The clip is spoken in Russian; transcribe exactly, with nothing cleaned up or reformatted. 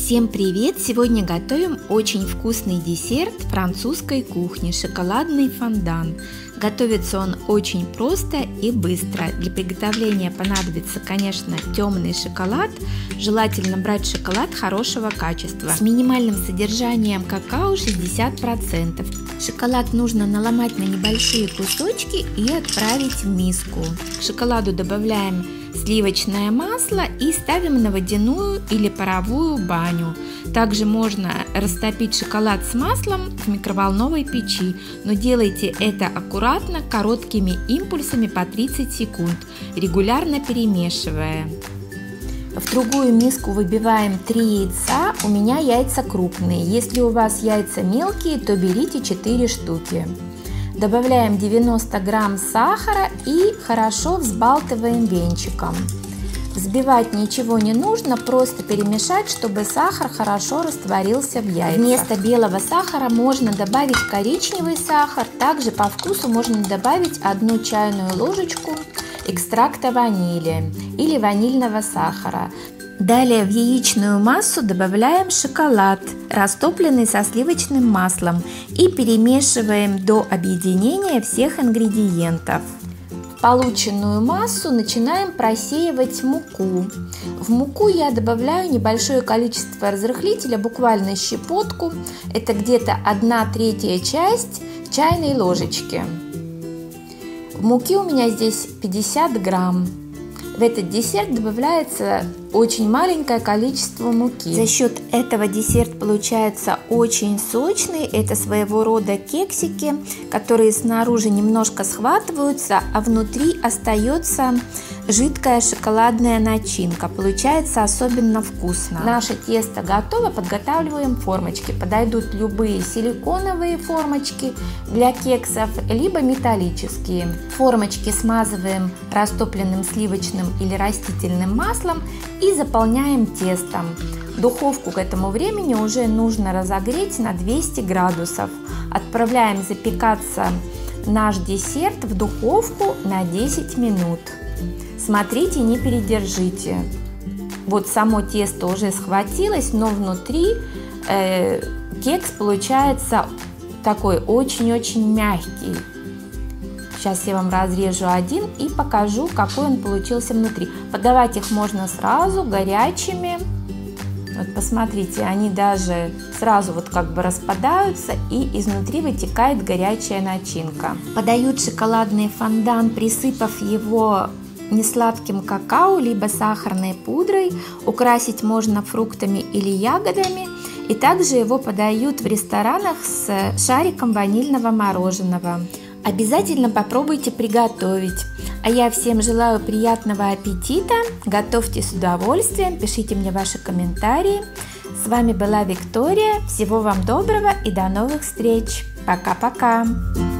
Всем привет! Сегодня готовим очень вкусный десерт французской кухни – шоколадный фондан. Готовится он очень просто и быстро. Для приготовления понадобится, конечно, темный шоколад. Желательно брать шоколад хорошего качества с минимальным содержанием какао шестьдесят процентов. Шоколад нужно наломать на небольшие кусочки и отправить в миску. К шоколаду добавляем сливочное масло и ставим на водяную или паровую баню. Также можно растопить шоколад с маслом в микроволновой печи, но делайте это аккуратно, короткими импульсами по тридцать секунд, регулярно перемешивая. В другую миску выбиваем три яйца, у меня яйца крупные, если у вас яйца мелкие, то берите четыре штуки. Добавляем девяносто грамм сахара и хорошо взбалтываем венчиком. Взбивать ничего не нужно, просто перемешать, чтобы сахар хорошо растворился в яйцах. Вместо белого сахара можно добавить коричневый сахар, также по вкусу можно добавить одну чайную ложечку экстракта ванили или ванильного сахара. Далее в яичную массу добавляем шоколад, растопленный со сливочным маслом, и перемешиваем до объединения всех ингредиентов. В полученную массу начинаем просеивать муку. В муку я добавляю небольшое количество разрыхлителя, буквально щепотку, это где-то одна третья часть чайной ложечки. В муке у меня здесь пятьдесят грамм. В этот десерт добавляется очень маленькое количество муки. За счет этого десерт получается очень сочный. Это своего рода кексики, которые снаружи немножко схватываются, а внутри остается жидкая шоколадная начинка. Получается особенно вкусно. Наше тесто готово. Подготавливаем формочки. Подойдут любые силиконовые формочки для кексов, либо металлические. Формочки смазываем растопленным сливочным или растительным маслом и заполняем тестом. Духовку к этому времени уже нужно разогреть на двести градусов. Отправляем запекаться наш десерт в духовку на десять минут. Смотрите, не передержите. Вот само тесто уже схватилось, но внутри э, кекс получается такой очень-очень мягкий. Сейчас я вам разрежу один и покажу, какой он получился внутри. Подавать их можно сразу, горячими. Вот посмотрите, они даже сразу вот как бы распадаются, и изнутри вытекает горячая начинка. Подают шоколадный фондан, присыпав его несладким какао, либо сахарной пудрой. Украсить можно фруктами или ягодами. И также его подают в ресторанах с шариком ванильного мороженого. Обязательно попробуйте приготовить. А я всем желаю приятного аппетита. Готовьте с удовольствием, пишите мне ваши комментарии. С вами была Виктория. Всего вам доброго и до новых встреч. Пока-пока.